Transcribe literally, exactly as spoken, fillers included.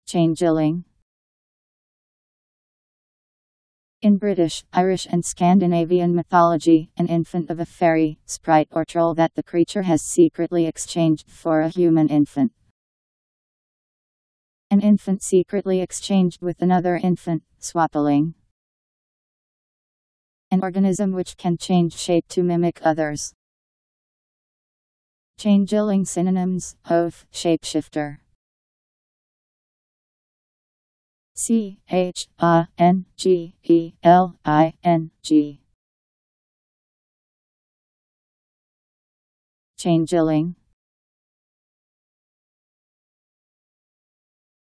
Changeling. In British, Irish and Scandinavian mythology, an infant of a fairy, sprite or troll that the creature has secretly exchanged for a human infant. An infant secretly exchanged with another infant, swapling. An organism which can change shape to mimic others. Changeling synonyms: oaf, shapeshifter. C H A N G E L I N G. Changeling.